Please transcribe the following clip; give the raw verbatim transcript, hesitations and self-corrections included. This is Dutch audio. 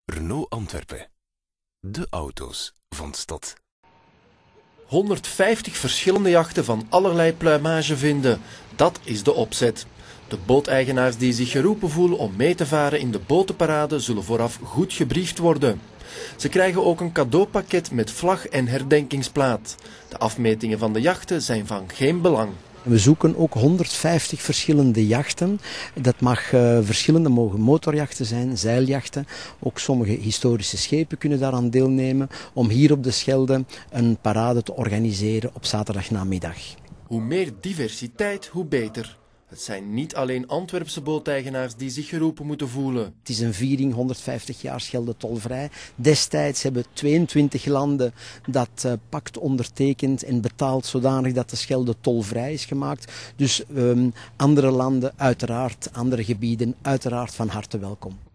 Renault Antwerpen. De auto's van de stad. honderdvijftig verschillende jachten van allerlei pluimage vinden. Dat is de opzet. De booteigenaars die zich geroepen voelen om mee te varen in de botenparade zullen vooraf goed gebriefd worden. Ze krijgen ook een cadeaupakket met vlag en herdenkingsplaat. De afmetingen van de jachten zijn van geen belang. We zoeken ook honderdvijftig verschillende jachten. Dat mag uh, verschillende mogen motorjachten zijn, zeiljachten. Ook sommige historische schepen kunnen daaraan deelnemen om hier op de Schelde een parade te organiseren op zaterdagnamiddag. Hoe meer diversiteit, hoe beter. Het zijn niet alleen Antwerpse booteigenaars die zich geroepen moeten voelen. Het is een viering, honderdvijftig jaar Schelde tolvrij. Destijds hebben tweeëntwintig landen dat uh, pact ondertekend en betaald zodanig dat de Schelde tolvrij is gemaakt. Dus um, andere landen uiteraard, andere gebieden uiteraard van harte welkom.